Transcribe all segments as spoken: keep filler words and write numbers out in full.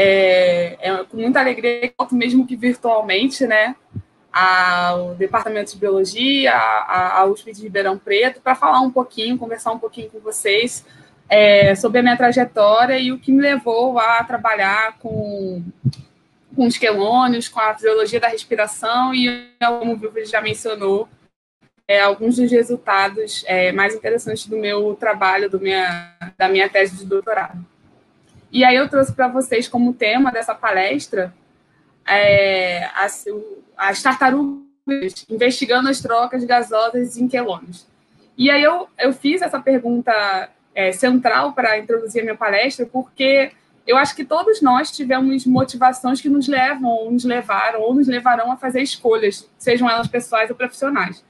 É, é com muita alegria, mesmo que virtualmente, né, ao Departamento de Biologia, à U S P de Ribeirão Preto, para falar um pouquinho, conversar um pouquinho com vocês é, sobre a minha trajetória e o que me levou a trabalhar com, com os quelônios, com a fisiologia da respiração e, como o Wilfried já mencionou, é, alguns dos resultados é, mais interessantes do meu trabalho, do minha, da minha tese de doutorado. E aí eu trouxe para vocês como tema dessa palestra é, as, as tartarugas investigando as trocas gasosas em quelônios. E aí eu, eu fiz essa pergunta é, central para introduzir a minha palestra, porque eu acho que todos nós tivemos motivações que nos levam, ou nos levaram, ou nos levarão a fazer escolhas, sejam elas pessoais ou profissionais.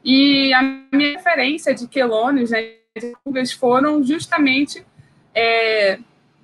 E a minha referência de quelônios, né, de tartarugas, foram justamente é,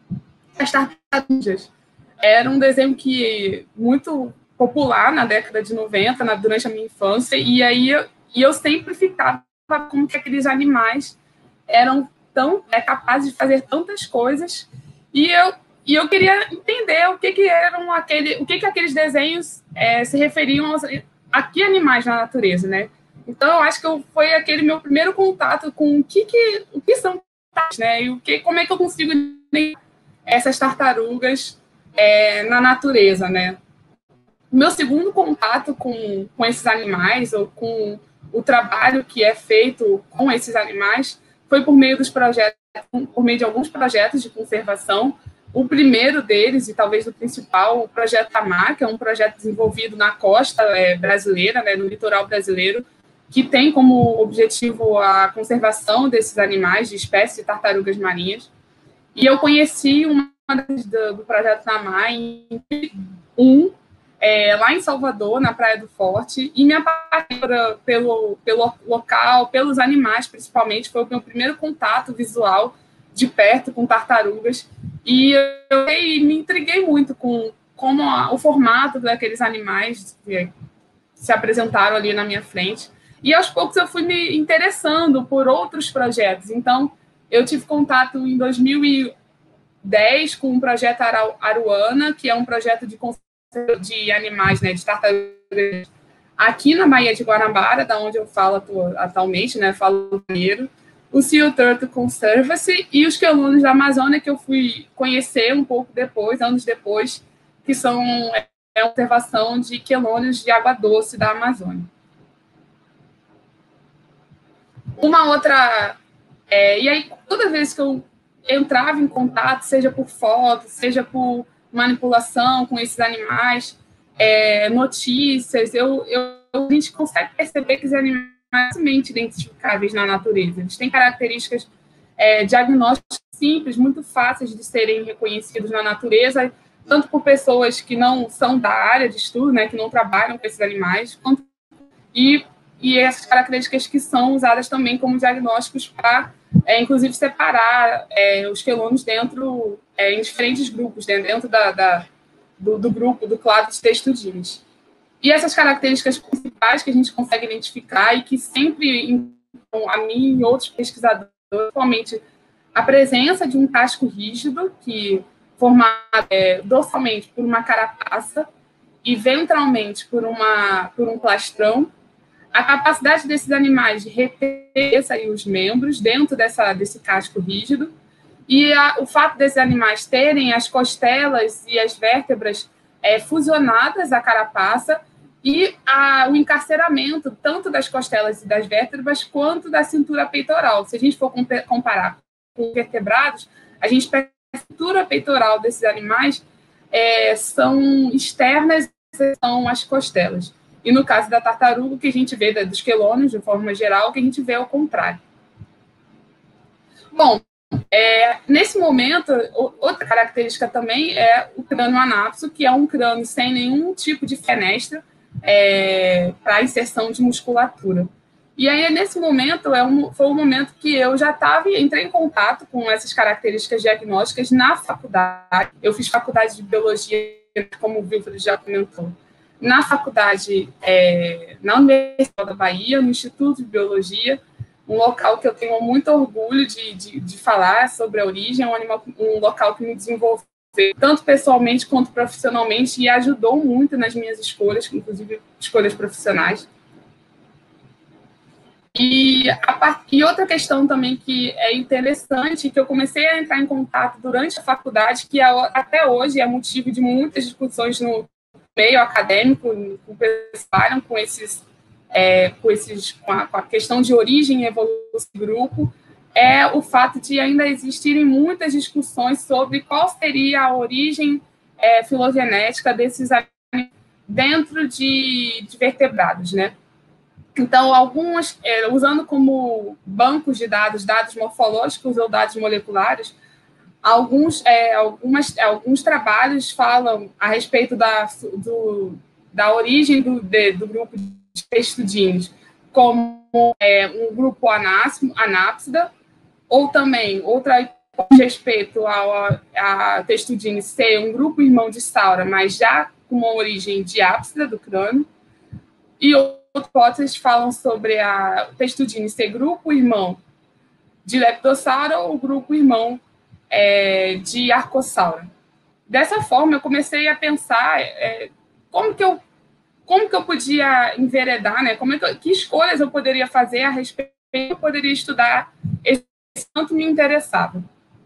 as tartarugas. Era um desenho que muito popular na década de noventa, na, durante a minha infância, e aí eu, e eu sempre ficava como que aqueles animais eram tão é, capazes de fazer tantas coisas, e eu, e eu queria entender o que que eram aquele, o que que aqueles desenhos é, se referiam aos, a que animais na natureza, né? Então eu acho que eu, foi aquele meu primeiro contato com o que que, o que são tartarugas, né? E o que, como é que eu consigo entender essas tartarugas é, na natureza, né? O meu segundo contato com, com esses animais, ou com o trabalho que é feito com esses animais, foi por meio dos projetos, por meio de alguns projetos de conservação. O primeiro deles, e talvez o principal, o Projeto Tamar, que é um projeto desenvolvido na costa é, brasileira, né, no litoral brasileiro, que tem como objetivo a conservação desses animais, de espécies de tartarugas marinhas. E eu conheci uma das do, do Projeto Tamar em um, é, lá em Salvador, na Praia do Forte, e me apaixonei pelo, pelo local, pelos animais, principalmente. Foi o meu primeiro contato visual de perto com tartarugas, e eu me intriguei muito com como a, o formato daqueles animais que se apresentaram ali na minha frente. E aos poucos eu fui me interessando por outros projetos. Então, eu tive contato em dois mil e dez com o projeto Aruana, que é um projeto de conservação de animais, né, de tartarugas, aqui na Baía de Guanabara, da onde eu falo atualmente, né, falo primeiro, o Sea Turtle Conservancy e os quelônios da Amazônia, que eu fui conhecer um pouco depois, anos depois, que são é, a observação de quelônios de água doce da Amazônia. Uma outra... É, e aí, toda vez que eu entrava em contato, seja por foto, seja por manipulação com esses animais, é, notícias, eu, eu, a gente consegue perceber que os animais são facilmente identificáveis na natureza. Eles têm características é, diagnósticas simples, muito fáceis de serem reconhecidos na natureza, tanto por pessoas que não são da área de estudo, né, que não trabalham com esses animais, quanto, e, e essas características que são usadas também como diagnósticos para, é, inclusive, separar é, os quelônios dentro, é, em diferentes grupos, né, dentro da, da, do, do grupo, do clado de textudines. E essas características principais que a gente consegue identificar e que sempre, a mim e outros pesquisadores, principalmente a presença de um casco rígido, que formado é, dorsalmente por uma carapaça e ventralmente por, uma, por um plastrão, a capacidade desses animais de reter aí os membros dentro dessa, desse casco rígido, e a, o fato desses animais terem as costelas e as vértebras é, fusionadas à carapaça, e a, o encarceramento tanto das costelas e das vértebras quanto da cintura peitoral. Se a gente for comparar com vertebrados, a gente percebe que a cintura peitoral desses animais é, são externas, são as costelas. E no caso da tartaruga, o que a gente vê, dos quelônios, de forma geral, o que a gente vê é o contrário. Bom, é, nesse momento, outra característica também é o crânio anápso, que é um crânio sem nenhum tipo de fenestra é, para inserção de musculatura. E aí, nesse momento, é um, foi o momento que eu já estava, entrei em contato com essas características diagnósticas na faculdade. Eu fiz faculdade de biologia, como o Wilfried já comentou, na faculdade, é, na Universidade da Bahia, no Instituto de Biologia, um local que eu tenho muito orgulho de, de, de falar sobre a origem, um, animal, um local que me desenvolveu tanto pessoalmente quanto profissionalmente, e ajudou muito nas minhas escolhas, inclusive escolhas profissionais. E, a, e outra questão também que é interessante, que eu comecei a entrar em contato durante a faculdade, que é, até hoje é motivo de muitas discussões no meio acadêmico, com pessoas que trabalham com, esses, é, com, esses, com, a, com a questão de origem e evolução do grupo, é o fato de ainda existirem muitas discussões sobre qual seria a origem é, filogenética desses animais dentro de, de vertebrados, né? Então, algumas, é, usando como bancos de dados, dados morfológicos ou dados moleculares, alguns, é, algumas, alguns trabalhos falam a respeito da, do, da origem do, de, do grupo de Testudines como é, um grupo anápsida, ou também outra com respeito ao, a Testudines ser um grupo irmão de Saura, mas já com uma origem diápsida do crânio, e outras hipóteses falam sobre a Testudines ser grupo irmão de Leptosaura ou grupo irmão é, de Arcosaura. Dessa forma, eu comecei a pensar é, como, que eu, como que eu podia enveredar, né? Como é que, que escolhas eu poderia fazer a respeito, eu poderia estudar esse tanto me interessava.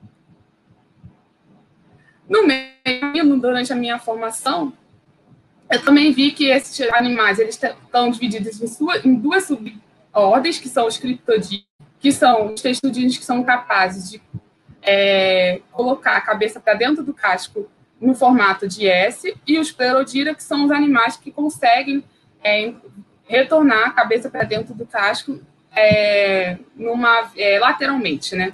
No meio, durante a minha formação, eu também vi que esses animais eles estão divididos em, sua, em duas subordens, que são os criptodídeos, que são os testudines que são capazes de é, colocar a cabeça para dentro do casco no formato de S, e os Plerodira, que são os animais que conseguem é, retornar a cabeça para dentro do casco é, numa, é, lateralmente, né?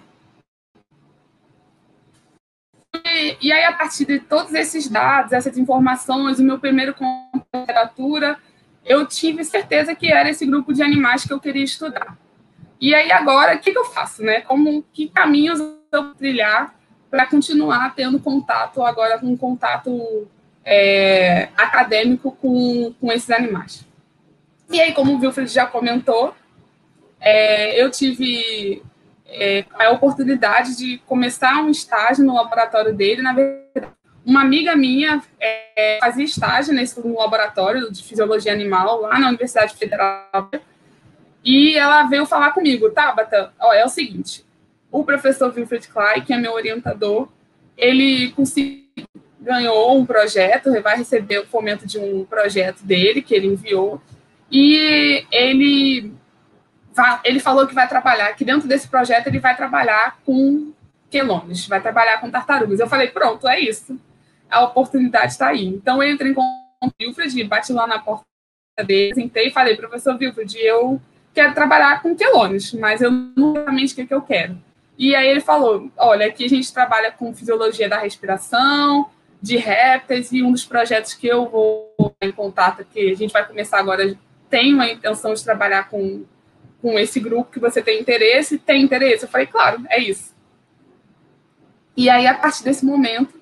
E, e aí, a partir de todos esses dados, essas informações, o meu primeiro contato com a literatura, eu tive certeza que era esse grupo de animais que eu queria estudar. E aí, agora, o que, que eu faço, né? Como, que caminhos eu vou trilhar para continuar tendo contato, agora com um contato é, acadêmico com, com esses animais? E aí, como o Wilfred já comentou, é, eu tive é, a oportunidade de começar um estágio no laboratório dele. Na verdade, uma amiga minha é, fazia estágio nesse no laboratório de fisiologia animal lá na Universidade Federal, e ela veio falar comigo: Tabata, ó, é o seguinte, o professor Wilfred Klein, que é meu orientador, ele conseguiu, ganhou um projeto, vai receber o fomento de um projeto dele, que ele enviou, e ele, vai, ele falou que vai trabalhar, que dentro desse projeto ele vai trabalhar com quelônios, vai trabalhar com tartarugas. Eu falei, pronto, é isso, a oportunidade está aí. Então eu entrei com o Wilfred, bati lá na porta dele, sentei e falei: professor Wilfred, eu quero trabalhar com quelônios, mas eu não sei exatamente o que, que eu quero. E aí ele falou: olha, aqui a gente trabalha com fisiologia da respiração, de répteis, e um dos projetos que eu vou em contato, que a gente vai começar agora, tem uma intenção de trabalhar com, com esse grupo que você tem interesse. Tem interesse? Eu falei, claro, é isso. E aí, a partir desse momento,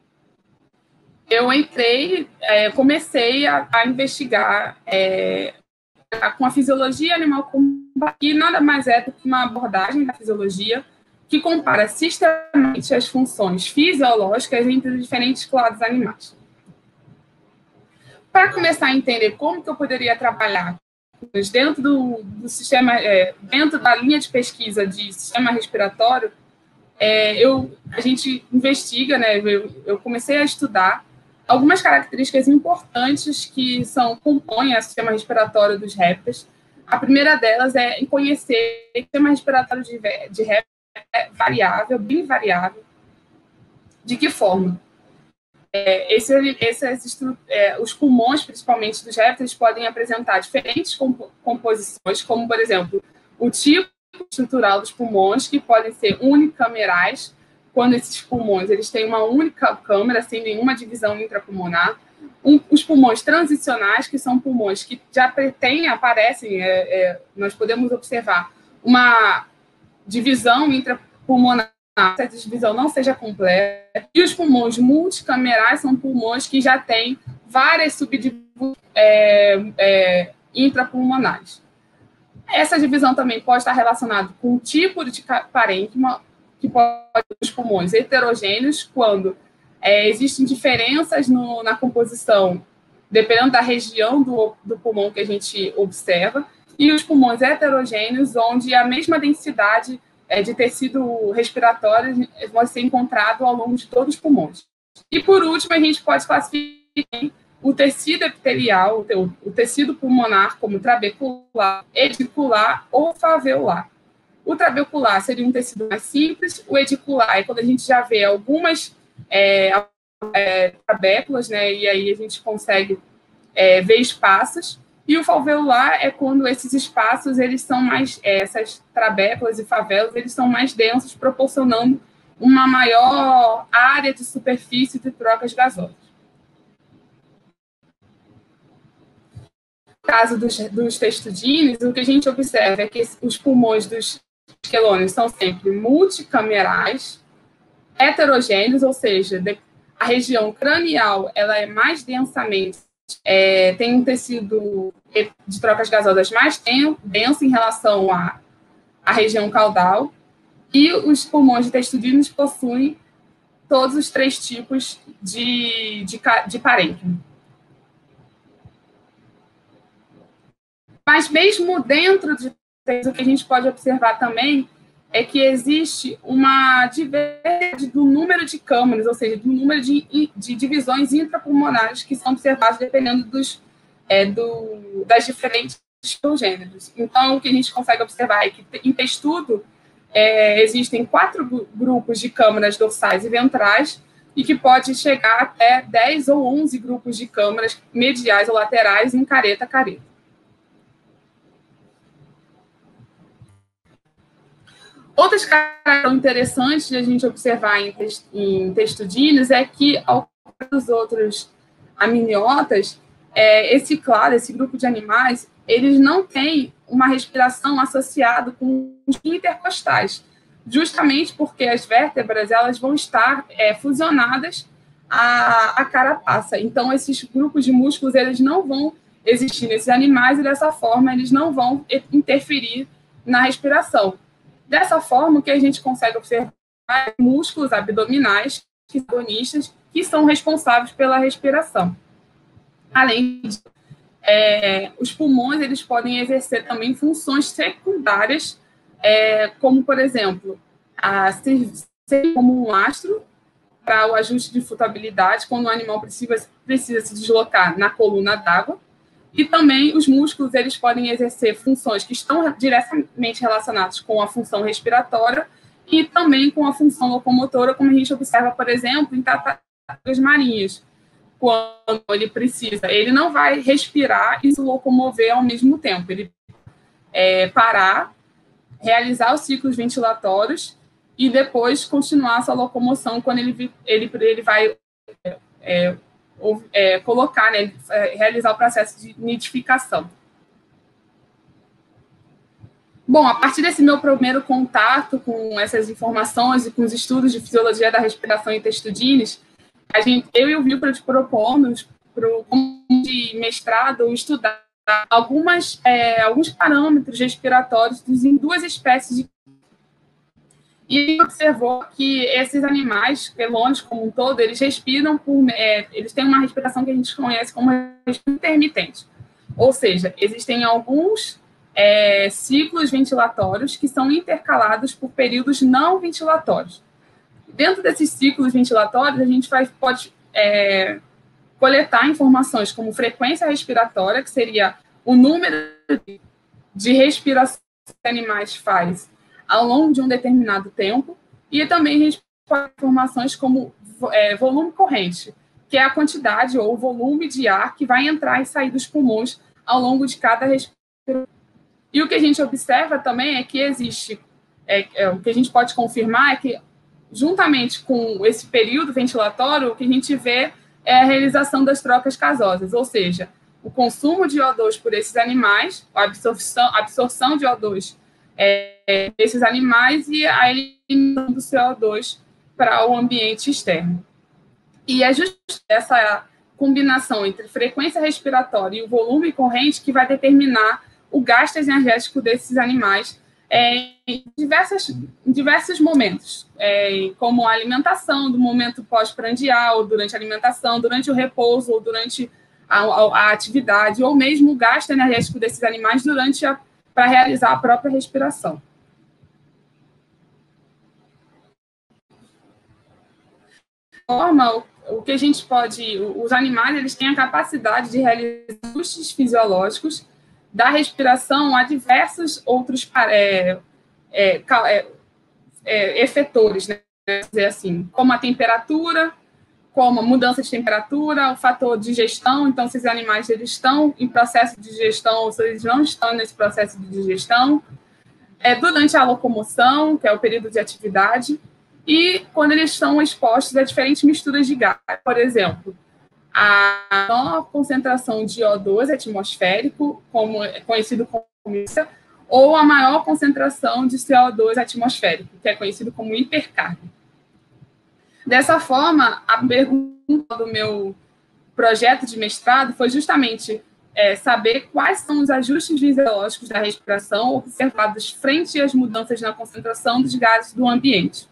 eu entrei, é, comecei a, a investigar é, com a fisiologia animal, que nada mais é do que uma abordagem da fisiologia que compara sistematicamente as funções fisiológicas entre os diferentes clados animais. Para começar a entender como que eu poderia trabalhar dentro do, do sistema, é, dentro da linha de pesquisa de sistema respiratório, é, eu, a gente investiga, né, eu, eu comecei a estudar algumas características importantes que são, compõem o sistema respiratório dos répteis. A primeira delas é em conhecer que o sistema respiratório de, de répteis é variável, bem variável. De que forma? É, esse, esses, é, os pulmões, principalmente dos répteis, podem apresentar diferentes compo composições, como, por exemplo, o tipo estrutural dos pulmões, que podem ser unicamerais, quando esses pulmões eles têm uma única câmara, sem nenhuma divisão intrapulmonar. Um, os pulmões transicionais, que são pulmões que já têm, aparecem, é, é, nós podemos observar uma divisão intrapulmonar, se a divisão não seja completa. E os pulmões multicamerais são pulmões que já têm várias subdivisões é, é, intrapulmonares. Essa divisão também pode estar relacionada com o tipo de parênquima, que pode ter os pulmões heterogêneos, quando É, existem diferenças no, na composição, dependendo da região do, do pulmão que a gente observa, e os pulmões heterogêneos, onde a mesma densidade é, de tecido respiratório vai ser encontrado ao longo de todos os pulmões. E, por último, a gente pode classificar o tecido epitelial, o tecido pulmonar, como trabecular, edicular ou faveolar. O trabecular seria um tecido mais simples, o edicular é quando a gente já vê algumas é, é, trabéculas, né, e aí a gente consegue é, ver espaços, e o alveolar é quando esses espaços, eles são mais, é, essas trabéculas e favelas, eles são mais densos, proporcionando uma maior área de superfície de trocas gasosas. No caso dos, dos testudines, o que a gente observa é que os pulmões dos quelônios são sempre multicamerais, heterogêneos, ou seja, a região cranial ela é mais densamente, é, tem um tecido de trocas gasosas mais denso em relação à, à região caudal, e os pulmões de testudines possuem todos os três tipos de, de, de parênquima. Mas mesmo dentro de o que a gente pode observar também é que existe uma diversidade do número de câmaras, ou seja, do número de, de divisões intrapulmonares que são observadas dependendo dos, é, do, das diferentes gêneros. Então, o que a gente consegue observar é que, em testudo, é, existem quatro grupos de câmaras dorsais e ventrais e que pode chegar até dez ou onze grupos de câmaras mediais ou laterais em careta a careta. Outras características interessantes de a gente observar em, em testudines é que, ao contrário dos outros amniotas, é, esse clado, esse grupo de animais, eles não têm uma respiração associada com os intercostais, justamente porque as vértebras elas vão estar é, fusionadas à, à carapaça. Então, esses grupos de músculos eles não vão existir nesses animais e, dessa forma, eles não vão interferir na respiração. Dessa forma, o que a gente consegue observar é músculos abdominais, que são agonistas, que são responsáveis pela respiração. Além disso, é, os pulmões eles podem exercer também funções secundárias, é, como, por exemplo, a ser, ser como um lastro para o ajuste de flutuabilidade, quando o animal precisa, precisa se deslocar na coluna d'água. E também os músculos eles podem exercer funções que estão diretamente relacionadas com a função respiratória e também com a função locomotora, como a gente observa, por exemplo, em tartarugas marinhas. Quando ele precisa, ele não vai respirar e se locomover ao mesmo tempo. Ele é, parar, realizar os ciclos ventilatórios e depois continuar a sua locomoção quando ele, ele, ele vai... É, ou é, colocar, né, realizar o processo de nidificação. Bom, a partir desse meu primeiro contato com essas informações e com os estudos de fisiologia da respiração em testudines, a gente, eu e o Wilfred propomos para o de mestrado estudar algumas, é, alguns parâmetros respiratórios em duas espécies de e observou que esses animais, quelônios como um todo, eles respiram por... É, eles têm uma respiração que a gente conhece como respiração intermitente. Ou seja, existem alguns é, ciclos ventilatórios que são intercalados por períodos não ventilatórios. Dentro desses ciclos ventilatórios, a gente vai, pode é, coletar informações como frequência respiratória, que seria o número de respirações que animais faz ao longo de um determinado tempo, e também a gente pode ter informações como é, volume corrente, que é a quantidade ou o volume de ar que vai entrar e sair dos pulmões ao longo de cada respiração. E o que a gente observa também é que existe, é, é, o que a gente pode confirmar é que, juntamente com esse período ventilatório, o que a gente vê é a realização das trocas gasosas, ou seja, o consumo de O dois por esses animais, a absorção, a absorção de O dois É, desses animais e a eliminação do C O dois para o ambiente externo. E é justamente essa combinação entre frequência respiratória e o volume corrente que vai determinar o gasto energético desses animais é, em, diversas, em diversos momentos, é, como a alimentação, do momento pós-prandial, durante a alimentação, durante o repouso, ou durante a, a, a atividade, ou mesmo o gasto energético desses animais durante a, para realizar a própria respiração. Forma, o que a gente pode, os animais, eles têm a capacidade de realizar ajustes fisiológicos da respiração a diversos outros é, é, é, é, efetores, né? Dizer assim, como a temperatura, como a mudança de temperatura, o fator de digestão. Então, se os animais eles estão em processo de digestão ou se eles não estão nesse processo de digestão, é, durante a locomoção, que é o período de atividade, e quando eles estão expostos a diferentes misturas de gás. Por exemplo, a menor concentração de O dois atmosférico, como é conhecido como isso, ou a maior concentração de C O dois atmosférico, que é conhecido como hipercárbono. Dessa forma, a pergunta do meu projeto de mestrado foi justamente é, saber quais são os ajustes fisiológicos da respiração observados frente às mudanças na concentração dos gases do ambiente.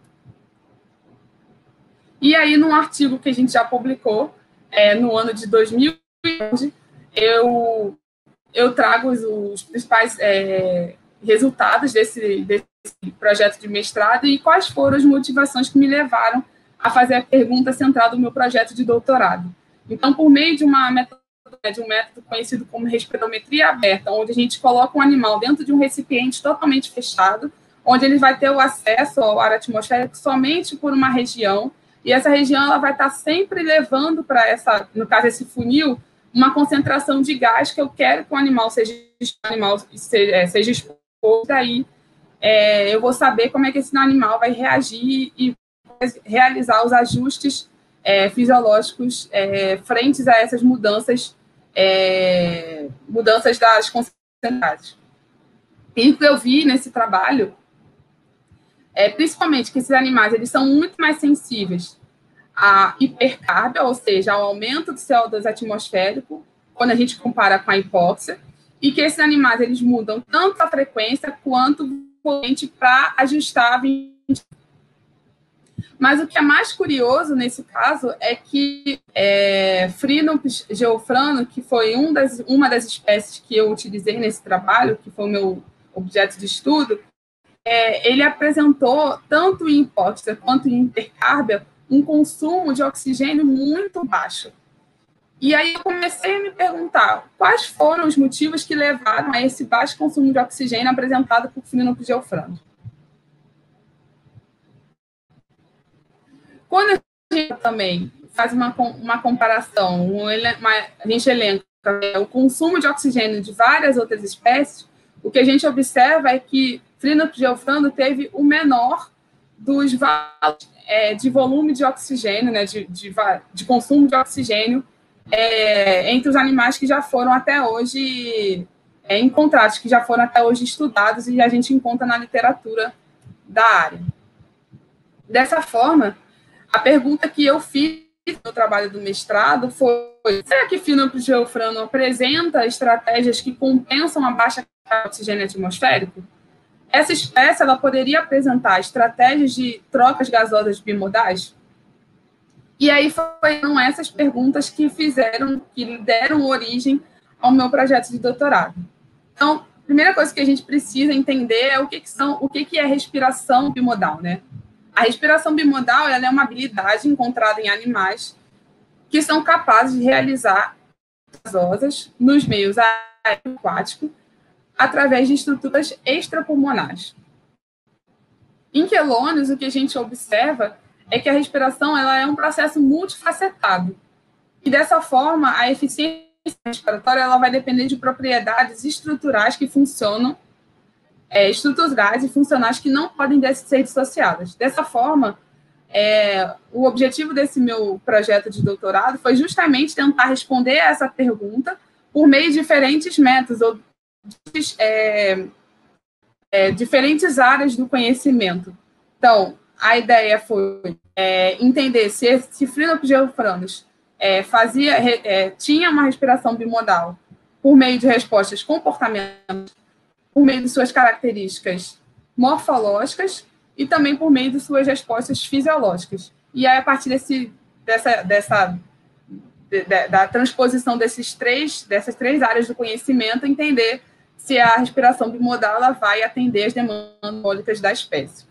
E aí, num artigo que a gente já publicou, é, no ano de dois mil e onze, eu, eu trago os, os principais é, resultados desse, desse projeto de mestrado e quais foram as motivações que me levaram a fazer a pergunta central do meu projeto de doutorado. Então, por meio de, uma método, de um método conhecido como respirometria aberta, onde a gente coloca um animal dentro de um recipiente totalmente fechado, onde ele vai ter o acesso ao ar atmosférico somente por uma região, e essa região ela vai estar sempre levando para essa, no caso, esse funil, uma concentração de gás que eu quero que o animal seja, o animal seja, seja exposto. Daí é, eu vou saber como é que esse animal vai reagir e realizar os ajustes é, fisiológicos é, frente a essas mudanças, é, mudanças das concentrações. E o que eu vi nesse trabalho é, principalmente, que esses animais eles são muito mais sensíveis à hipercárbia, ou seja, ao aumento do C O dois atmosférico, quando a gente compara com a hipóxia, e que esses animais eles mudam tanto a frequência quanto o potente para ajustar a vinte. Mas o que é mais curioso nesse caso é que é, Phrynops geofrano, que foi um das, uma das espécies que eu utilizei nesse trabalho, que foi o meu objeto de estudo, é, ele apresentou, tanto em hipóxia quanto em hipercárbia, um consumo de oxigênio muito baixo. E aí eu comecei a me perguntar quais foram os motivos que levaram a esse baixo consumo de oxigênio apresentado por Phrynops geofrano. Quando a gente também faz uma, uma comparação, uma, a gente elenca o consumo de oxigênio de várias outras espécies, o que a gente observa é que Phrynops geofrano teve o menor dos valores é, de volume de oxigênio, né, de, de, de consumo de oxigênio é, entre os animais que já foram até hoje é, encontrados, que já foram até hoje estudados e a gente encontra na literatura da área. Dessa forma, a pergunta que eu fiz no trabalho do mestrado foi: será que Phrynops geofrano apresenta estratégias que compensam a baixa carga de oxigênio atmosférico? Essa espécie ela poderia apresentar estratégias de trocas gasosas bimodais? E aí foram essas perguntas que fizeram, que deram origem ao meu projeto de doutorado. Então, a primeira coisa que a gente precisa entender é o que, que são, o que, que é respiração bimodal, né? A respiração bimodal ela é uma habilidade encontrada em animais que são capazes de realizar gasosas nos meios aquáticos através de estruturas extrapulmonares. Em quelônios, o que a gente observa é que a respiração ela é um processo multifacetado. E, dessa forma, a eficiência respiratória ela vai depender de propriedades estruturais que funcionam, é, estruturais e funcionais que não podem ser dissociadas. Dessa forma, é, o objetivo desse meu projeto de doutorado foi justamente tentar responder a essa pergunta por meio de diferentes métodos, ou É, é, diferentes áreas do conhecimento. Então, a ideia foi é, entender se, se Phrynops geofranos é, fazia, é, tinha uma respiração bimodal por meio de respostas comportamentais, por meio de suas características morfológicas e também por meio de suas respostas fisiológicas. E aí, a partir desse, dessa, dessa, de, de, da transposição desses três, dessas três áreas do conhecimento, entender se a respiração bimodal ela vai atender as demandas metabólicas da espécie.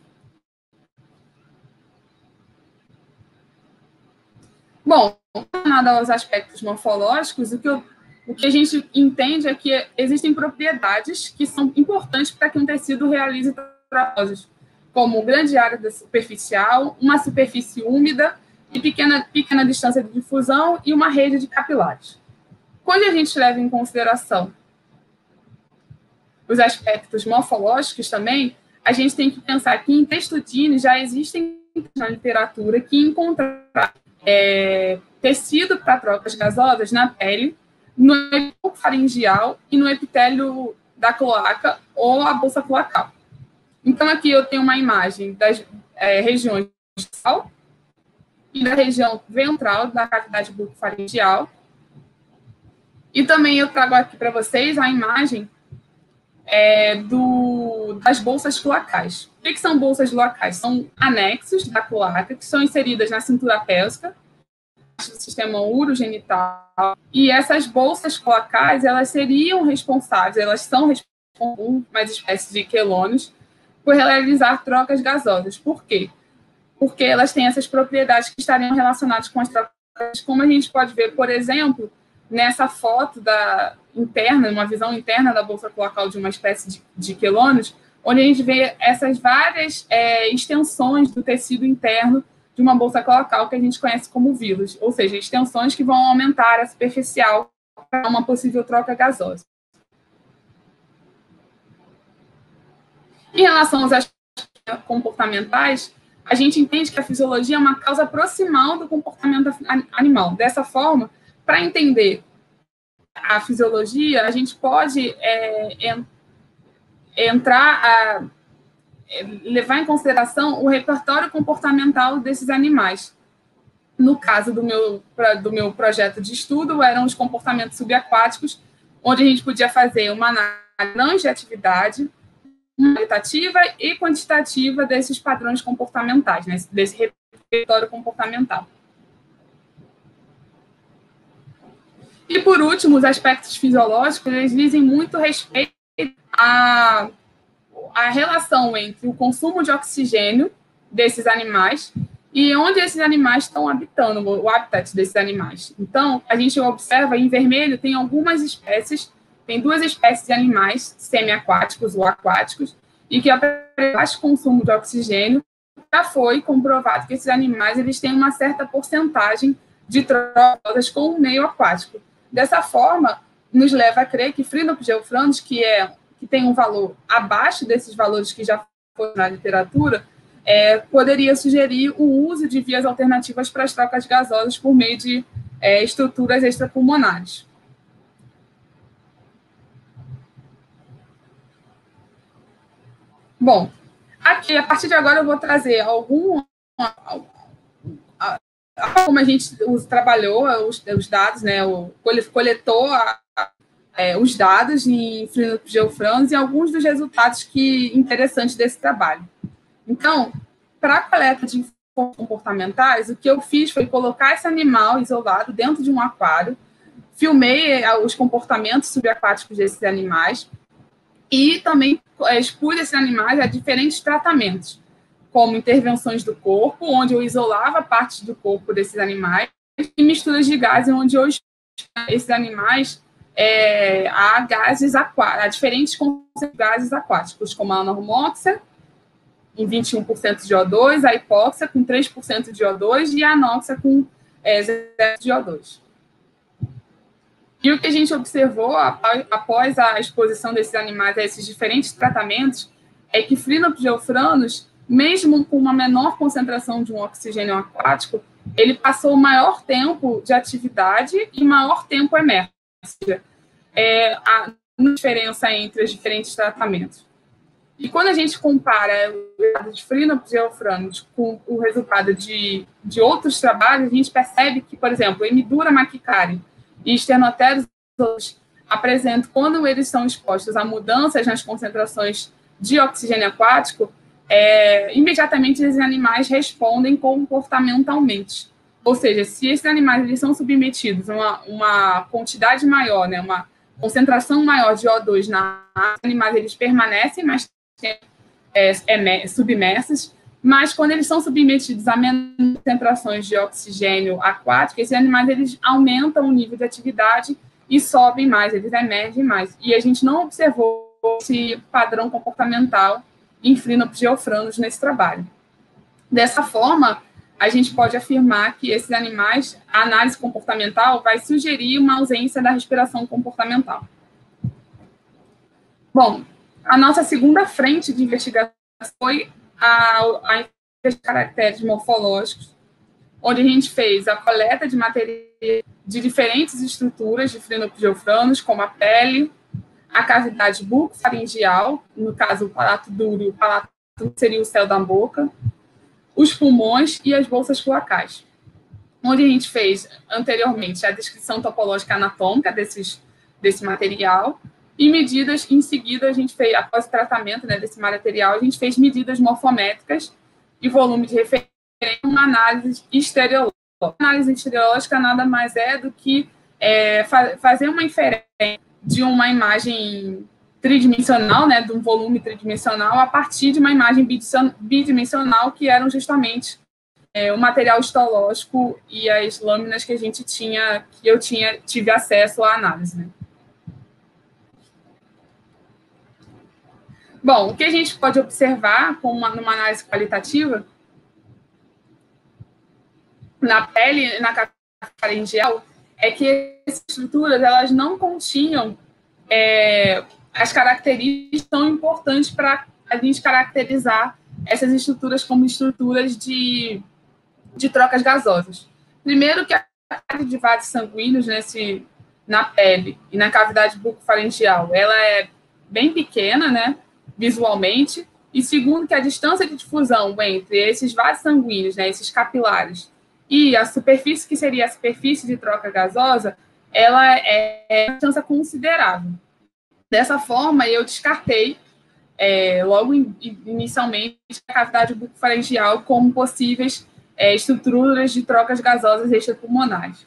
Bom, relacionado aos aspectos morfológicos, o que, eu, o que a gente entende é que existem propriedades que são importantes para que um tecido realize trabalhos, como grande área superficial, uma superfície úmida e pequena, pequena distância de difusão e uma rede de capilares. Quando a gente leva em consideração os aspectos morfológicos também, a gente tem que pensar que em Testudine já existem na literatura que encontrar é, tecido para trocas gasosas na pele, no epitélio faringeal e no epitélio da cloaca ou a bolsa cloacal. Então, aqui eu tenho uma imagem das é, regiões distal e da região ventral da cavidade bucofaringeal. E também eu trago aqui para vocês a imagem é, do, das bolsas cloacais. O que, que são bolsas cloacais? São anexos da cloaca que são inseridas na cintura pélvica, do sistema urogenital. E essas bolsas cloacais, elas seriam responsáveis, elas são responsáveis por uma espécie de quelônios, por realizar trocas gasosas. Por quê? Porque elas têm essas propriedades que estariam relacionadas com as trocas, como a gente pode ver, por exemplo, nessa foto da interna, uma visão interna da bolsa cloacal de uma espécie de, de quelônios, onde a gente vê essas várias é, extensões do tecido interno de uma bolsa cloacal que a gente conhece como vilos, ou seja, extensões que vão aumentar a superficial para uma possível troca gasosa. Em relação aos aspectos comportamentais, a gente entende que a fisiologia é uma causa proximal do comportamento animal. Dessa forma, para entender a fisiologia, a gente pode é, entrar a levar em consideração o repertório comportamental desses animais. No caso do meu, do meu projeto de estudo, eram os comportamentos subaquáticos, onde a gente podia fazer uma análise de atividade, uma qualitativa e quantitativa desses padrões comportamentais, né, desse repertório comportamental. E, por último, os aspectos fisiológicos, eles dizem muito respeito à, à relação entre o consumo de oxigênio desses animais e onde esses animais estão habitando, o habitat desses animais. Então, a gente observa, em vermelho, tem algumas espécies, tem duas espécies de animais semiaquáticos ou aquáticos, e que, apesar do baixo consumo de oxigênio, já foi comprovado que esses animais eles têm uma certa porcentagem de trocas com o meio aquático. Dessa forma, nos leva a crer que Phrynops que, é, que tem um valor abaixo desses valores que já foram na literatura, é, poderia sugerir o uso de vias alternativas para as trocas gasosas por meio de é, estruturas extrapulmonares. Bom, aqui, a partir de agora, eu vou trazer algum... Como a gente trabalhou os, os dados, né, o, coletou a, a, é, os dados em Phrynops e alguns dos resultados que, interessantes desse trabalho. Então, para a coleta de informações comportamentais, o que eu fiz foi colocar esse animal isolado dentro de um aquário, filmei os comportamentos subaquáticos desses animais e também expus esses animais a diferentes tratamentos, como intervenções do corpo, onde eu isolava partes do corpo desses animais, e misturas de gases, onde eu expunha esses animais é, a gases aquáticos, a diferentes de gases aquáticos, como a anormóxia, em vinte e um por cento de O dois, a hipóxia com três por cento de O dois e a anóxia com é, zero por cento de O dois. E o que a gente observou após a exposição desses animais a esses diferentes tratamentos é que Phrynops geofranos, mesmo com uma menor concentração de um oxigênio aquático, ele passou maior tempo de atividade e maior tempo emerso. É a diferença entre os diferentes tratamentos. E quando a gente compara o resultado de Phrynops geofranos com o resultado de, de outros trabalhos, a gente percebe que, por exemplo, Hemidura maquicari e Sternotherus, apresentam, quando eles são expostos a mudanças nas concentrações de oxigênio aquático, é, imediatamente esses animais respondem comportamentalmente. Ou seja, se esses animais eles são submetidos a uma, uma quantidade maior, né, uma concentração maior de O dois na água, os animais eles permanecem mais tempo é, é, submersos, mas quando eles são submetidos a menos concentrações de oxigênio aquático, esses animais eles aumentam o nível de atividade e sobem mais, eles emergem mais. E a gente não observou esse padrão comportamental em frinogeofranos nesse trabalho. Dessa forma, a gente pode afirmar que esses animais, a análise comportamental vai sugerir uma ausência da respiração comportamental. Bom, a nossa segunda frente de investigação foi a, a de caracteres morfológicos, onde a gente fez a coleta de material de diferentes estruturas de frinogeofranos, como a pele, a cavidade bucofaringeal, no caso o palato duro, o palato seria o céu da boca, os pulmões e as bolsas cloacais, onde a gente fez anteriormente a descrição topológica anatômica desses, desse material e medidas, em seguida a gente fez, após o tratamento, né, desse material, a gente fez medidas morfométricas e volume de referência, uma análise estereológica. A análise estereológica nada mais é do que é, fa fazer uma inferência de uma imagem tridimensional, né, de um volume tridimensional, a partir de uma imagem bidimensional, que eram justamente é, o material histológico e as lâminas que a gente tinha, que eu tinha, tive acesso à análise. Né? Bom, o que a gente pode observar com uma, numa análise qualitativa, na pele e na cavidade faringeal, é que essas estruturas elas não continham é, as características tão importantes para a gente caracterizar essas estruturas como estruturas de, de trocas gasosas. Primeiro que a quantidade de vasos sanguíneos nesse, na pele e na cavidade bucofaringeal, ela é bem pequena, né, visualmente, e segundo que a distância de difusão entre esses vasos sanguíneos, né, esses capilares, e a superfície, que seria a superfície de troca gasosa, ela é uma distância considerável. Dessa forma, eu descartei, é, logo in, inicialmente, a cavidade bucofaringeal como possíveis é, estruturas de trocas gasosas extrapulmonares.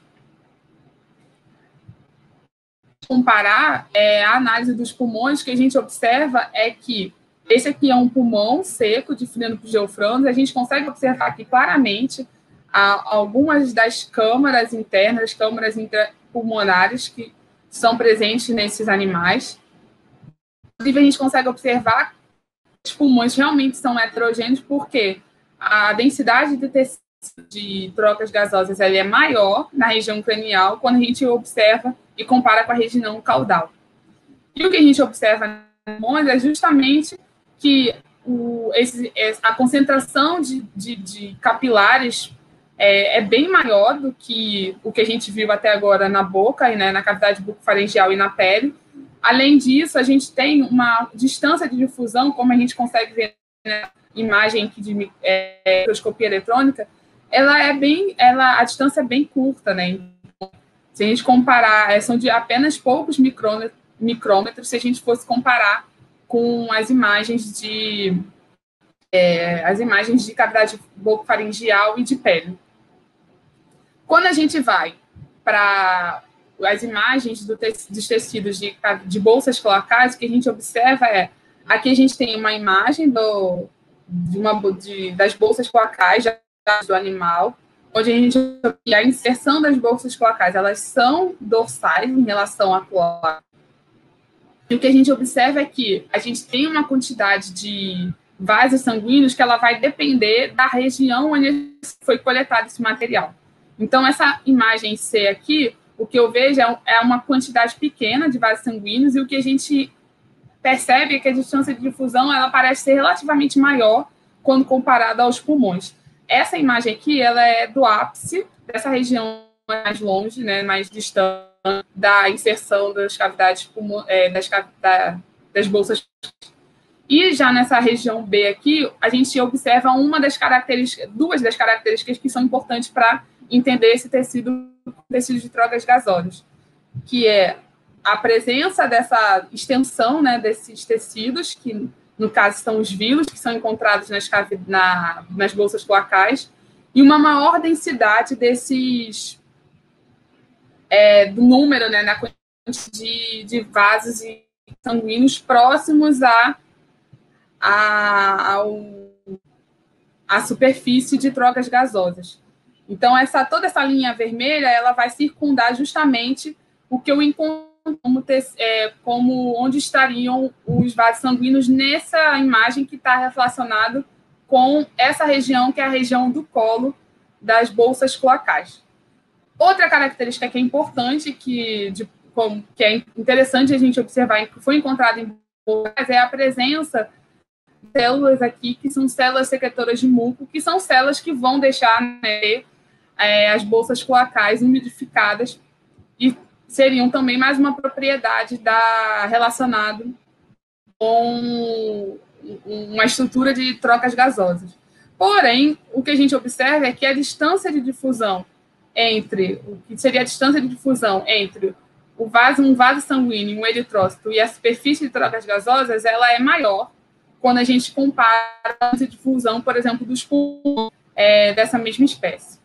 Comparar é, a análise dos pulmões, que a gente observa é que esse aqui é um pulmão seco de frinogeofranos, a gente consegue observar aqui claramente a, algumas das câmaras internas, câmaras intrapulmonares que são presentes nesses animais. Inclusive, a gente consegue observar que os pulmões realmente são heterogêneos porque a densidade de tecido de trocas gasosas ela é maior na região cranial quando a gente observa e compara com a região caudal. E o que a gente observa nos pulmões é justamente que o, esse, a concentração de, de, de capilares é, é bem maior do que o que a gente viu até agora na boca, e, né, na cavidade bucofaringeal e na pele. Além disso, a gente tem uma distância de difusão, como a gente consegue ver na imagem aqui de é, microscopia eletrônica, ela é bem, ela, a distância é bem curta, né? Se a gente comparar, são de apenas poucos micrômetros, micrômetros se a gente fosse comparar com as imagens de é, as imagens de cavidade bucofaringeal e de pele. Quando a gente vai para as imagens do te dos tecidos de, de bolsas cloacais, o que a gente observa é, aqui a gente tem uma imagem do, de uma, de, das bolsas cloacais do animal, onde a gente a inserção das bolsas cloacais, elas são dorsais em relação à cloaca. E o que a gente observa é que a gente tem uma quantidade de vasos sanguíneos que ela vai depender da região onde foi coletado esse material. Então, essa imagem C aqui, o que eu vejo é uma quantidade pequena de vasos sanguíneos e o que a gente percebe é que a distância de difusão ela parece ser relativamente maior quando comparada aos pulmões. Essa imagem aqui, ela é do ápice dessa região mais longe, né, mais distante da inserção das cavidades é, das, da, das bolsas. E já nessa região B aqui, a gente observa uma das características, duas das características que são importantes para entender esse tecido, tecido de trocas gasosas, que é a presença dessa extensão, né, desses tecidos, que no caso são os vilos, que são encontrados nas, na, nas bolsas cloacais, e uma maior densidade desses, é, do número, né, na quantidade de, de vasos sanguíneos próximos a, a, ao, à superfície de trocas gasosas. Então, essa, toda essa linha vermelha, ela vai circundar justamente o que eu encontro como, é, como onde estariam os vasos sanguíneos nessa imagem que está relacionado com essa região, que é a região do colo das bolsas cloacais. Outra característica que é importante, que, de, como, que é interessante a gente observar, que foi encontrada em bolsas, é a presença de células aqui, que são células secretoras de muco, que são células que vão deixar, né, é, as bolsas cloacais umidificadas e seriam também mais uma propriedade da, relacionada com uma estrutura de trocas gasosas. Porém, o que a gente observa é que a distância de difusão entre, o que seria a distância de difusão entre o vaso, um vaso sanguíneo, um eritrócito e a superfície de trocas gasosas, ela é maior quando a gente compara a difusão, por exemplo, dos pulmões é, dessa mesma espécie.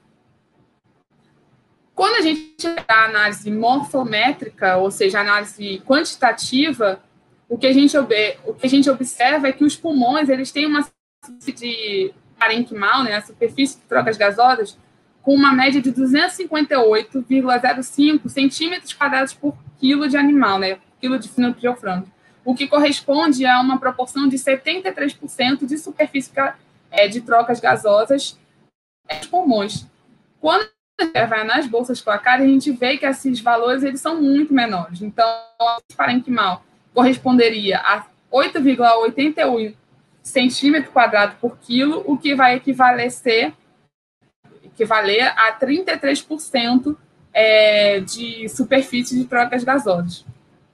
Quando a gente chega à análise morfométrica, ou seja, análise quantitativa, o que a gente, o que a gente observa é que os pulmões eles têm uma superfície de parenquimal, né, a superfície de trocas gasosas, com uma média de duzentos e cinquenta e oito vírgula zero cinco centímetros quadrados por quilo de animal, né, quilo de Phenoptiliophragmus, o que corresponde a uma proporção de setenta e três por cento de superfície é, de trocas gasosas nos pulmões. Quando vai nas bolsas cloacais, a gente vê que esses valores eles são muito menores. Então, o parenquimal corresponderia a oito vírgula oitenta e um centímetro quadrado por quilo, o que vai equivalecer, equivaler a trinta e três por cento é, de superfície de trocas gasosas.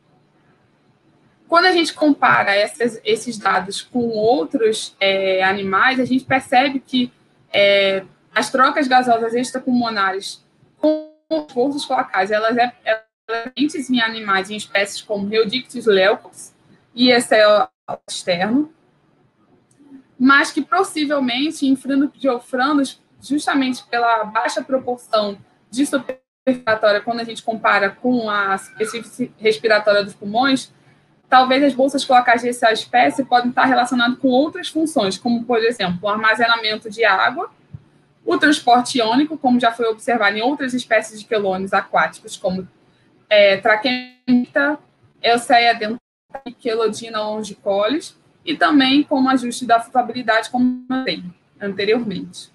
Quando a gente compara essas, esses dados com outros é, animais, a gente percebe que é, as trocas gasosas extrapulmonares com os bolsos cloacais, elas é, elas presentes em animais, em espécies como Rheodictis leucos e Ecel externo, mas que possivelmente em Phenoptiliophragmus, justamente pela baixa proporção de superfície respiratória, quando a gente compara com a superfície respiratória dos pulmões, talvez as bolsas cloacais dessa espécie podem estar relacionadas com outras funções, como, por exemplo, o armazenamento de água, o transporte iônico, como já foi observado em outras espécies de quelônios aquáticos, como é, Trachemita, Eusebia dentata e Quelodina longicolis, e também como ajuste da flutabilidade, como eu falei anteriormente.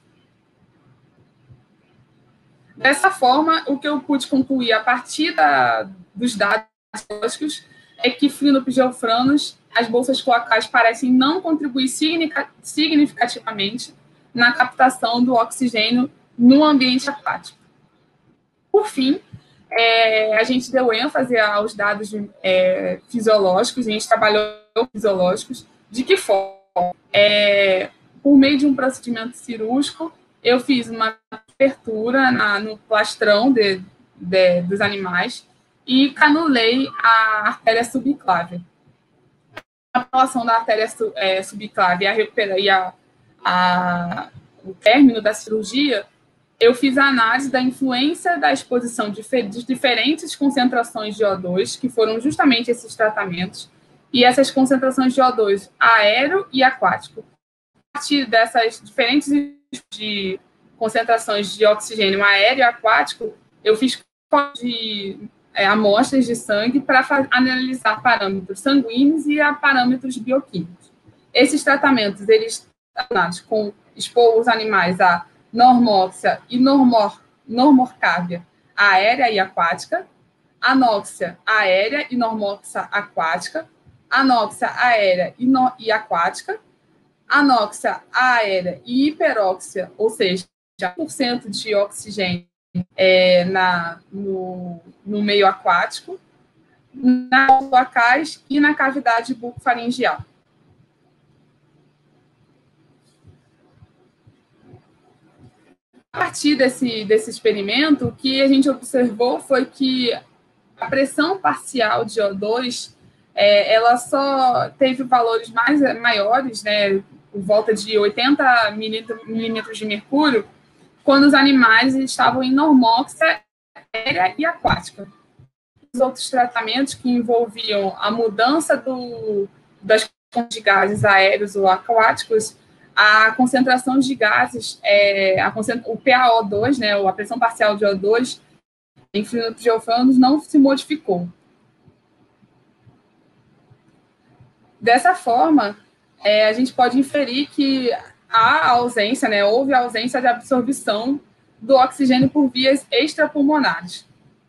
Dessa forma, o que eu pude concluir a partir da, dos dados biológicos é que Phenoptiliophragmus, as bolsas cloacais parecem não contribuir significativamente na captação do oxigênio no ambiente aquático. Por fim, é, a gente deu ênfase aos dados é, fisiológicos, a gente trabalhou fisiológicos, de que forma? É, por meio de um procedimento cirúrgico, eu fiz uma abertura na, no plastrão de, de, dos animais e canulei a artéria subclávia. A população da artéria é, subclávia e a, a, o término da cirurgia, eu fiz a análise da influência da exposição de, de diferentes concentrações de O dois, que foram justamente esses tratamentos, e essas concentrações de O dois aéreo e aquático. A partir dessas diferentes de concentrações de oxigênio aéreo e aquático, eu fiz de é, amostras de sangue para analisar parâmetros sanguíneos e a parâmetros bioquímicos. Esses tratamentos, eles estão com expor os animais a normóxia e normor, normorcávia aérea e aquática, anóxia aérea e normóxia aquática, anóxia aérea e, no, e aquática, anóxia aérea e hiperóxia, ou seja, cem por cento de oxigênio é, na, no, no meio aquático, nas cloacais e na cavidade bucofaringeal. A partir desse, desse experimento, o que a gente observou foi que a pressão parcial de O dois, é, ela só teve valores mais, maiores, né, por volta de oitenta milímetros de mercúrio, quando os animais estavam em normóxia aérea e aquática. Os outros tratamentos que envolviam a mudança do, das de gases aéreos ou aquáticos, a concentração de gases, é, a, o P A O dois, né, a pressão parcial de O dois, em fluidos geofanos não se modificou. Dessa forma, é, a gente pode inferir que há ausência, né, houve a ausência de absorção do oxigênio por vias extrapulmonares.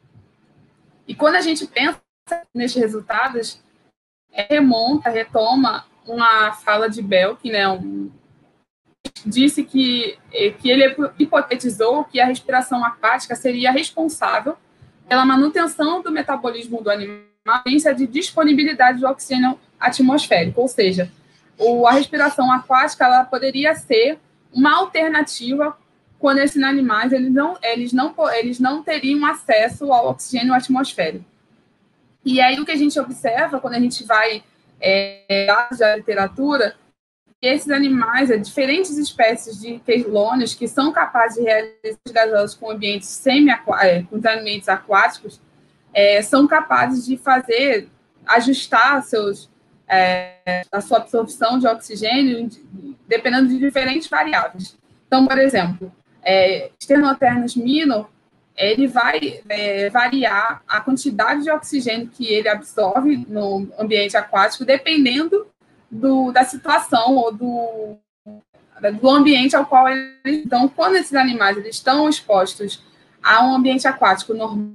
E quando a gente pensa nesses resultados, é, remonta, retoma uma fala de Belkin, né, um, disse que, que ele hipotetizou que a respiração aquática seria responsável pela manutenção do metabolismo do animal, ausência de disponibilidade de oxigênio atmosférico, ou seja, o, a respiração aquática ela poderia ser uma alternativa quando esses animais eles não, eles não, eles não teriam acesso ao oxigênio atmosférico. E aí o que a gente observa quando a gente vai é, da literatura, que esses animais, é, diferentes espécies de quelônios que são capazes de realizar gasosos com ambientes semi com ambientes aquáticos, é, são capazes de fazer, ajustar seus, é, a sua absorção de oxigênio dependendo de diferentes variáveis. Então, por exemplo, é, Sternothermus minor, ele vai é, variar a quantidade de oxigênio que ele absorve no ambiente aquático, dependendo do, da situação ou do, do ambiente ao qual eles estão. Quando esses animais eles estão expostos a um ambiente aquático normal,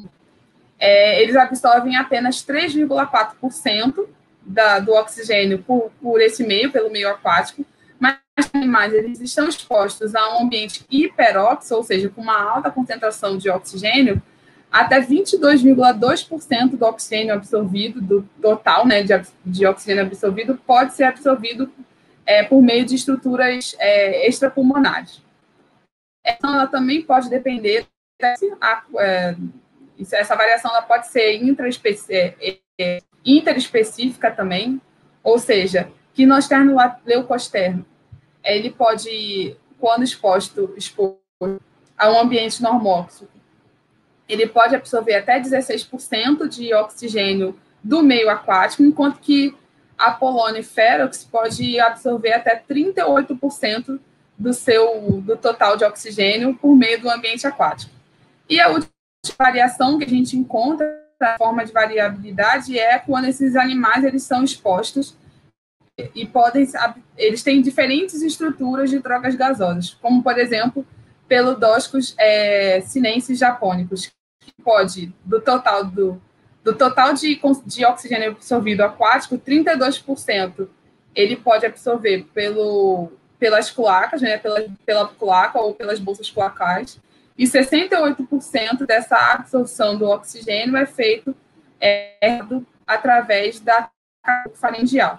é, eles absorvem apenas três vírgula quatro por cento da, do oxigênio por, por esse meio, pelo meio aquático, mas os animais eles estão expostos a um ambiente hiperóxico, ou seja, com uma alta concentração de oxigênio, até vinte e dois vírgula dois por cento do oxigênio absorvido, do total, né, de, de oxigênio absorvido, pode ser absorvido é, por meio de estruturas é, extrapulmonares. Então, ela também pode depender, desse, a, é, essa variação ela pode ser intraespecífica, é, interespecífica também, ou seja, quinosterno leucosterno, ele pode, quando exposto, exposto a um ambiente normóxico, ele pode absorver até dezesseis por cento de oxigênio do meio aquático, enquanto que a Polônia ferox pode absorver até trinta e oito por cento do seu do total de oxigênio por meio do ambiente aquático. E a última variação que a gente encontra, a forma de variabilidade, é quando esses animais eles são expostos e podem, eles têm diferentes estruturas de trocas gasosas, como, por exemplo, peludócitos é, sinenses japônicos, que pode, do total, do, do total de, de oxigênio absorvido aquático, trinta e dois por cento ele pode absorver pelo, pelas cloacas, né, pela, pela cloaca ou pelas bolsas cloacais, e sessenta e oito por cento dessa absorção do oxigênio é feito é, através da faringeal.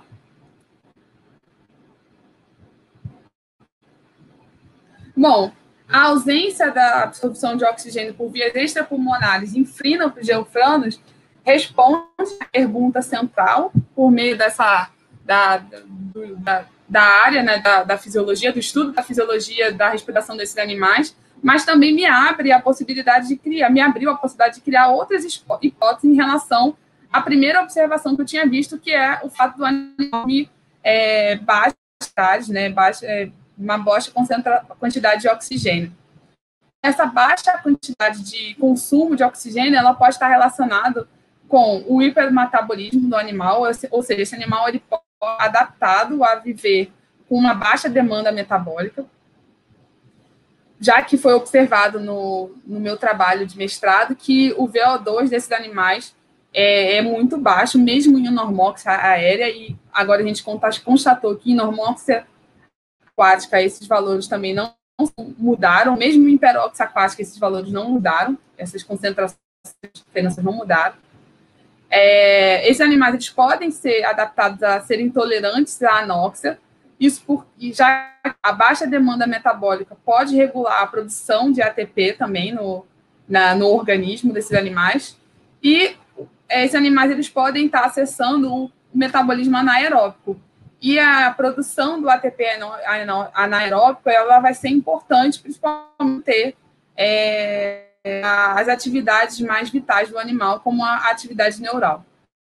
Bom, a ausência da absorção de oxigênio por vias extrapulmonares em geofranos responde à pergunta central por meio dessa da, da, da área, né, da, da fisiologia, do estudo da fisiologia da respiração desses animais, mas também me abre a possibilidade de criar, me abriu a possibilidade de criar outras hipóteses em relação à primeira observação que eu tinha visto, que é o fato do animal é, baixo, né, baixo, é, uma baixa quantidade de oxigênio. Essa baixa quantidade de consumo de oxigênio, ela pode estar relacionada com o hipermetabolismo do animal, ou seja, esse animal ele pode estar adaptado a viver com uma baixa demanda metabólica, já que foi observado no, no meu trabalho de mestrado que o V O dois desses animais é, é muito baixo, mesmo em normóxia aérea, e agora a gente constatou que em normóxia aquática esses valores também não mudaram, mesmo em peróxia aquática esses valores não mudaram, essas concentrações, diferenças não mudaram. É, esses animais eles podem ser adaptados a serem intolerantes à anóxia, isso por, e já a baixa demanda metabólica pode regular a produção de A T P também no, na, no organismo desses animais, E esses animais eles podem estar acessando o metabolismo anaeróbico. E a produção do A T P anaeróbico ela vai ser importante, principalmente ter é, as atividades mais vitais do animal, como a atividade neural.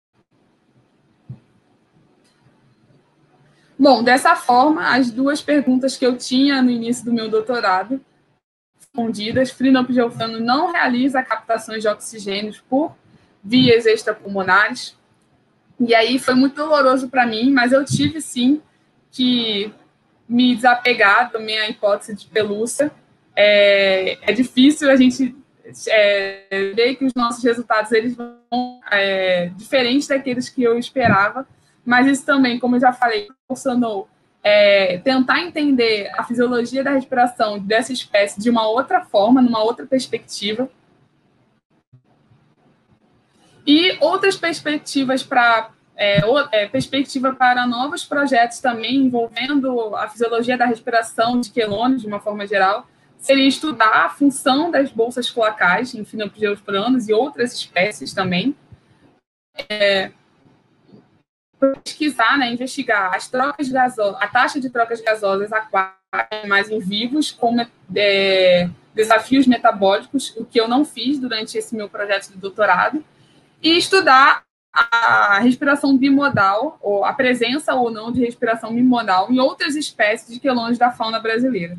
Bom, dessa forma, as duas perguntas que eu tinha no início do meu doutorado respondidas. Frinopidilfano não realiza captações de oxigênio por vias extrapulmonares. E aí foi muito doloroso para mim, mas eu tive, sim, que me desapegar da minha hipótese de pelúcia. É, é difícil a gente é, ver que os nossos resultados eles vão é, diferentes daqueles que eu esperava, mas isso também, como eu já falei, proporcionou é, tentar entender a fisiologia da respiração dessa espécie de uma outra forma, numa outra perspectiva. E outras perspectivas para é, é, perspectiva para novos projetos também envolvendo a fisiologia da respiração de quelônios, de uma forma geral, seria estudar a função das bolsas cloacais em Phinopidilfranos e outras espécies também. É, pesquisar, né, investigar as trocas gasosas, a taxa de trocas gasosas aquáticas mais em vivos, como é, desafios metabólicos, o que eu não fiz durante esse meu projeto de doutorado, e estudar a respiração bimodal, ou a presença ou não de respiração bimodal em outras espécies de quelônios da fauna brasileira.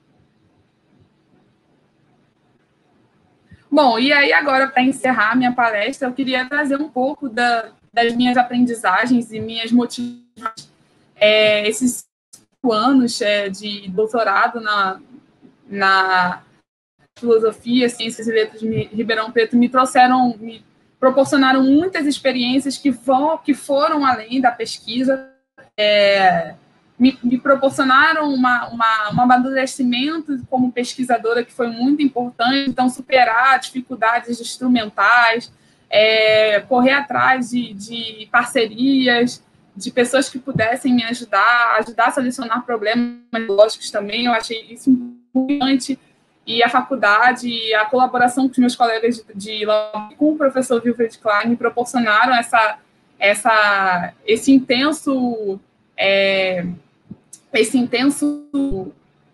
Bom, e aí agora, para encerrar a minha palestra, eu queria trazer um pouco da, das minhas aprendizagens e minhas motivações. É, esses cinco anos é, de doutorado na, na filosofia, ciências e letras de Ribeirão Preto me trouxeram, me proporcionaram muitas experiências que, vão, que foram além da pesquisa, é, me, me proporcionaram uma, uma, um amadurecimento como pesquisadora que foi muito importante, então superar dificuldades instrumentais, é, correr atrás de, de parcerias, de pessoas que pudessem me ajudar, ajudar a solucionar problemas lógicos também, eu achei isso importante. E a faculdade, a colaboração com os meus colegas de, de com o professor Wilfred Klein me proporcionaram essa, essa, esse intenso, é, esse intenso,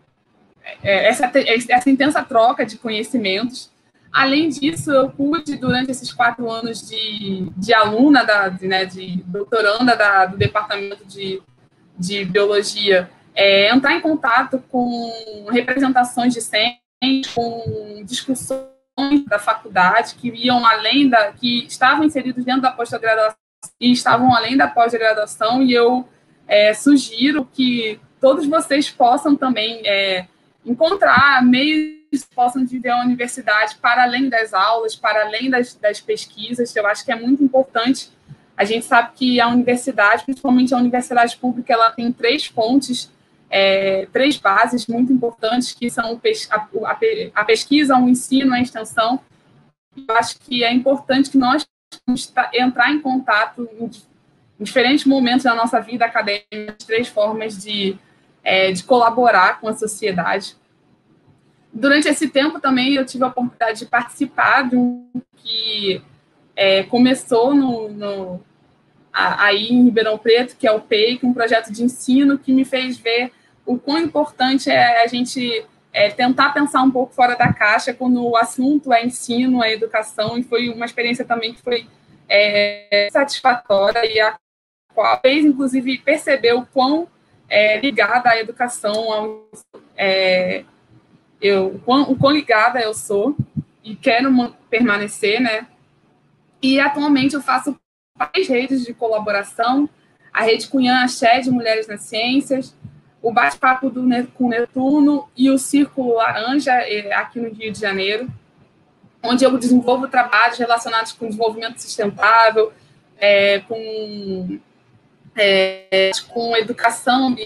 é, essa, essa intensa troca de conhecimentos. Além disso, eu pude, durante esses quatro anos de, de aluna, da, de, né, de doutoranda da, do Departamento de, de Biologia, é, entrar em contato com representações de ciência, com discussões da faculdade que iam além da, que estavam inseridos dentro da pós-graduação e estavam além da pós-graduação, e eu é, sugiro que todos vocês possam também é, encontrar meios que possam viver a universidade para além das aulas, para além das, das pesquisas. Eu acho que é muito importante. A gente sabe que a universidade, principalmente a universidade pública, ela tem três fontes, É, três bases muito importantes, que são a, a, a pesquisa, o ensino, a extensão. Eu acho que é importante que nós entrar em contato em, em diferentes momentos da nossa vida acadêmica, três formas de, é, de colaborar com a sociedade. Durante esse tempo também eu tive a oportunidade de participar de um que é, começou no, no aí em Ribeirão Preto, que é o P E I C, um projeto de ensino que me fez ver o quão importante é a gente é, tentar pensar um pouco fora da caixa quando o assunto é ensino, é educação, e foi uma experiência também que foi é, satisfatória, e a qual fez, inclusive, perceber o quão é, ligada à educação, ao, é, eu, o, quão, o quão ligada eu sou, e quero permanecer, né? E atualmente eu faço várias redes de colaboração, a Rede Cunhã Axé de Mulheres nas Ciências, o Bate-Papo do, com Netuno e o Círculo Laranja, aqui no Rio de Janeiro, onde eu desenvolvo trabalhos relacionados com desenvolvimento sustentável, é, com, é, com educação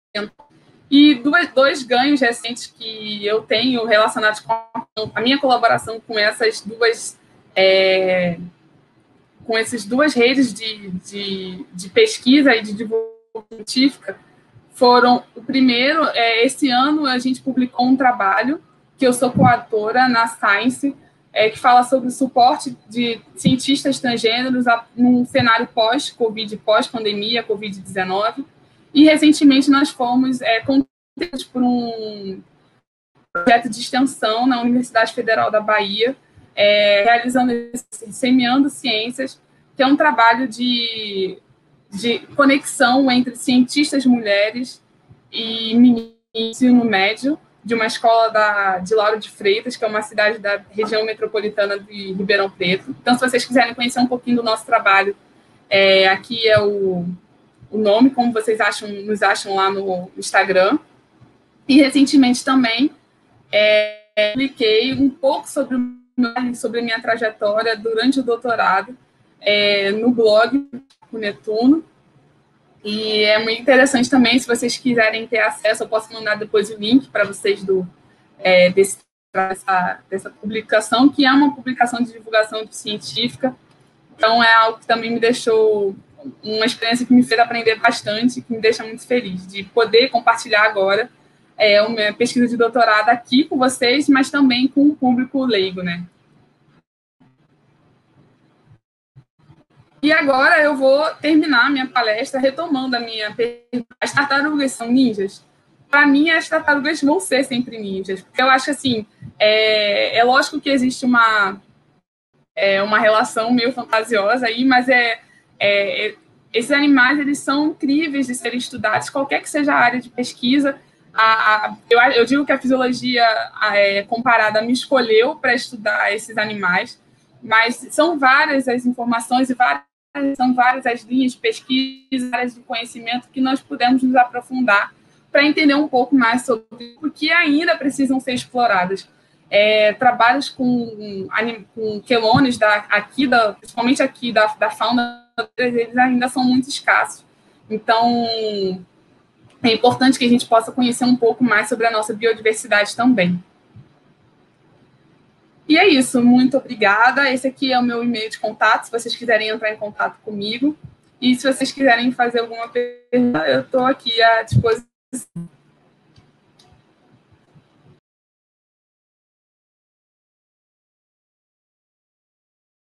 e dois, dois ganhos recentes que eu tenho relacionados com a minha colaboração com essas duas... É, com essas duas redes de, de, de pesquisa e de divulgação científica, foram, o primeiro, é, esse ano a gente publicou um trabalho, que eu sou coautora na Science, é, que fala sobre o suporte de cientistas transgêneros a, num cenário pós-Covid, pós-pandemia, Covid dezenove. E, recentemente, nós fomos é, contemplados por um projeto de extensão na Universidade Federal da Bahia, é, realizando Semeando Ciências, que é um trabalho de, de conexão entre cientistas mulheres e meninos no ensino médio, de uma escola da, de Lauro de Freitas, que é uma cidade da região metropolitana de Ribeirão Preto. Então, se vocês quiserem conhecer um pouquinho do nosso trabalho, é, aqui é o, o nome, como vocês acham, nos acham lá no Instagram. E, recentemente, também, é, publiquei um pouco sobre, sobre a minha trajetória durante o doutorado é, no blog do Netuno. E é muito interessante também, se vocês quiserem ter acesso, eu posso mandar depois o link para vocês do, é, desse, dessa, dessa publicação, que é uma publicação de divulgação científica. Então, é algo que também me deixou uma experiência que me fez aprender bastante, que me deixa muito feliz, de poder compartilhar agora é, uma pesquisa de doutorado aqui com vocês, mas também com o público leigo, né? E agora eu vou terminar a minha palestra retomando a minha pergunta. As tartarugas são ninjas? Para mim, as tartarugas vão ser sempre ninjas. Porque eu acho assim, é, é lógico que existe uma, é, uma relação meio fantasiosa aí, mas é, é, esses animais eles são incríveis de serem estudados, qualquer que seja a área de pesquisa. A, a, eu, eu digo que a fisiologia é, comparada me escolheu para estudar esses animais, mas são várias as informações e várias são várias as linhas de pesquisa, áreas de conhecimento que nós pudemos nos aprofundar para entender um pouco mais sobre o que ainda precisam ser exploradas. É, trabalhos com, com quelônios, da, aqui da, principalmente aqui da, da fauna, eles ainda são muito escassos. Então, é importante que a gente possa conhecer um pouco mais sobre a nossa biodiversidade também. E é isso, muito obrigada. Esse aqui é o meu e-mail de contato, se vocês quiserem entrar em contato comigo. E se vocês quiserem fazer alguma pergunta, eu estou aqui à disposição.